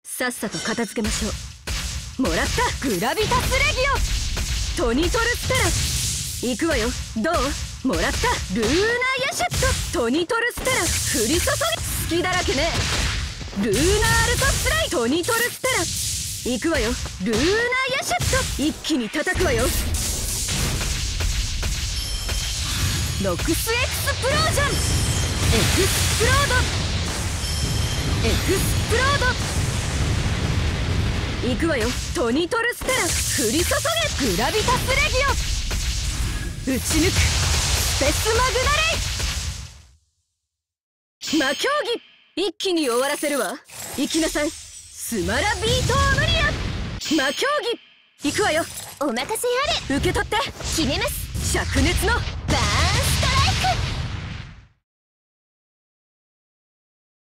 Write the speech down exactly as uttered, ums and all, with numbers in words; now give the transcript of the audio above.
さっさと片付けましょう。もらった。グラビタスレギオトニトルステラ行くわよ。どう？もらった。ルーナヤシェットトニトルステラ降り注げ。好きだらけね。ルーナールトスライトニトルステラ行くわよ。ルーナヤシェット一気に叩くわよ。ノクスエクスプロージョンエクスプロードエクスプロード行くわよ。トニトルステラ降り注げ。グラビタスレギオ打ち抜く。スペスマグナレイ魔競技一気に終わらせるわ。行きなさい。スマラビートオムリア魔競技行くわよ。 お任せあれ。 受け取って。 決めます。 灼熱のバーン